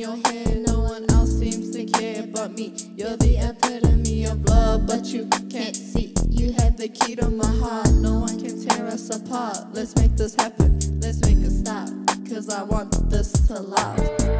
your hair. No one else seems to care but me. You're the epitome of love, but you can't see. You have the key to my heart. No one can tear us apart. Let's make this happen. Let's make it stop. 'Cause I want this to last.